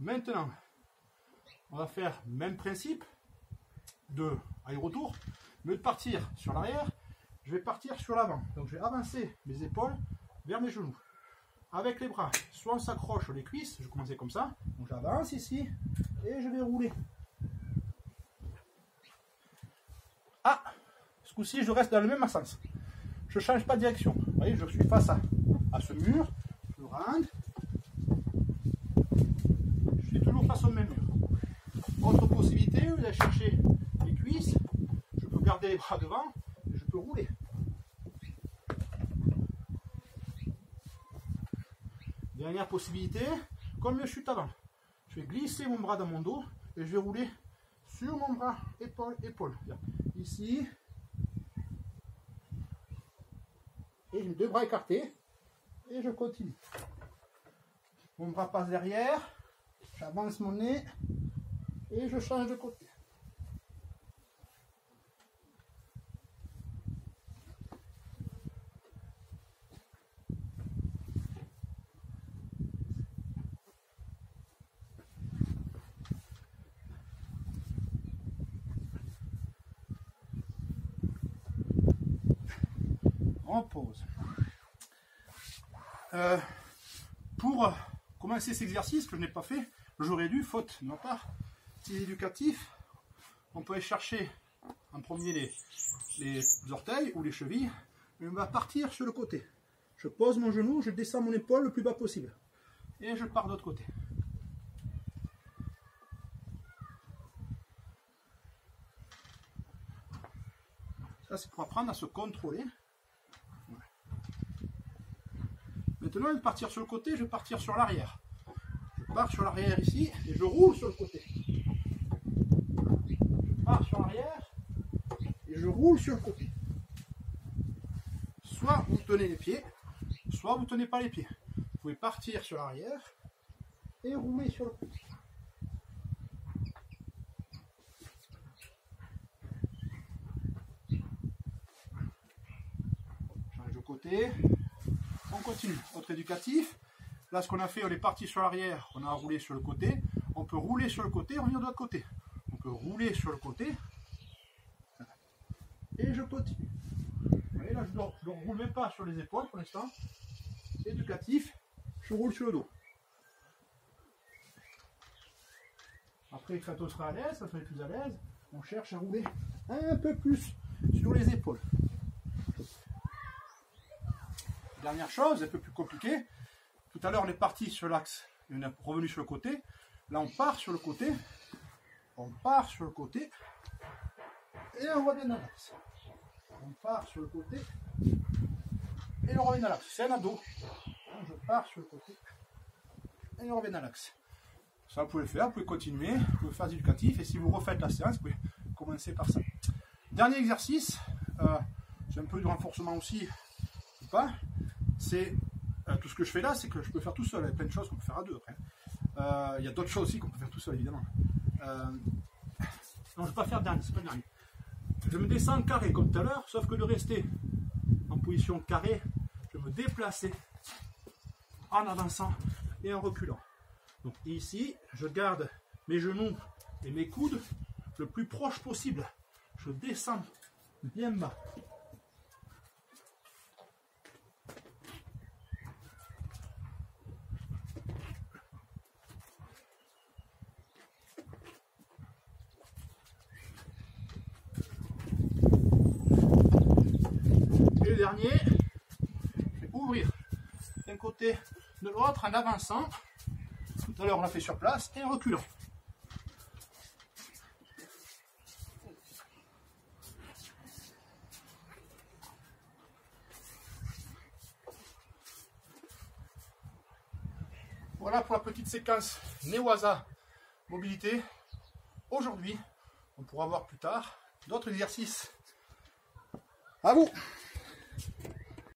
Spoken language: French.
Maintenant, on va faire le même principe de aller-retour, mais de partir sur l'arrière, je vais partir sur l'avant. Donc je vais avancer mes épaules vers mes genoux. Avec les bras, soit on s'accroche les cuisses, je vais commencer comme ça, donc j'avance ici, et je vais rouler. Ah, ce coup-ci je reste dans le même sens. Je ne change pas de direction. Vous voyez, je suis face à ce mur, je rentre, je suis toujours face au même mur. Autre possibilité, vous allez chercher les cuisses, je peux garder les bras devant, et je peux rouler. Dernière possibilité, comme je chute avant, je vais glisser mon bras dans mon dos et je vais rouler sur mon bras, épaule, épaule. Ici, et j'ai deux bras écartés et je continue. Mon bras passe derrière, j'avance mon nez et je change de côté. On pause. Pour commencer cet exercice que je n'ai pas fait, j'aurais dû, faute de ma part, c'est éducatif. On peut aller chercher en premier les orteils ou les chevilles, et on va partir sur le côté. Je pose mon genou, je descends mon épaule le plus bas possible, et je pars de l'autre côté. Ça, c'est pour apprendre à se contrôler. Maintenant, je vais partir sur le côté, je vais partir sur l'arrière. Je pars sur l'arrière ici et je roule sur le côté. Je pars sur l'arrière et je roule sur le côté. Soit vous tenez les pieds, soit vous ne tenez pas les pieds. Vous pouvez partir sur l'arrière et rouler sur le côté. Change de côté. On continue. Autre éducatif. Là, ce qu'on a fait, on est parti sur l'arrière, on a roulé sur le côté. On peut rouler sur le côté et revenir de l'autre côté. On peut rouler sur le côté. Et je continue. Vous voyez, là, je ne roule même pas sur les épaules pour l'instant. Éducatif, je roule sur le dos. Après, quand on sera à l'aise, quand on est plus à l'aise, on cherche à rouler un peu plus sur les épaules. Dernière chose, un peu plus compliquée. Tout à l'heure, on est parti sur l'axe et on est revenu sur le côté. Là, on part sur le côté. On part sur le côté. Et on revient dans l'axe. On part sur le côté. Et on revient dans l'axe. C'est un ado. Je pars sur le côté. Et on revient dans l'axe. Ça, vous pouvez le faire. Vous pouvez continuer. Vous pouvez faire d'éducatif. Et si vous refaites la séance, vous pouvez commencer par ça. Dernier exercice. C'est un peu de renforcement aussi. Ou pas. C'est tout ce que je fais là, c'est que je peux faire tout seul. Il y a plein de choses qu'on peut faire à deux après. Il y a d'autres choses aussi qu'on peut faire tout seul, évidemment. Non, je ne vais pas faire dernier, c'est pas le dernier. Je me descends carré comme tout à l'heure, sauf que de rester en position carrée, je me déplacer en avançant et en reculant. Donc ici, je garde mes genoux et mes coudes le plus proche possible. Je descends bien bas. Et le dernier, je vais ouvrir d'un côté de l'autre en avançant. Tout à l'heure on l'a fait sur place et en reculant. Voilà pour la petite séquence Newaza mobilité. Aujourd'hui, on pourra voir plus tard d'autres exercices. À vous!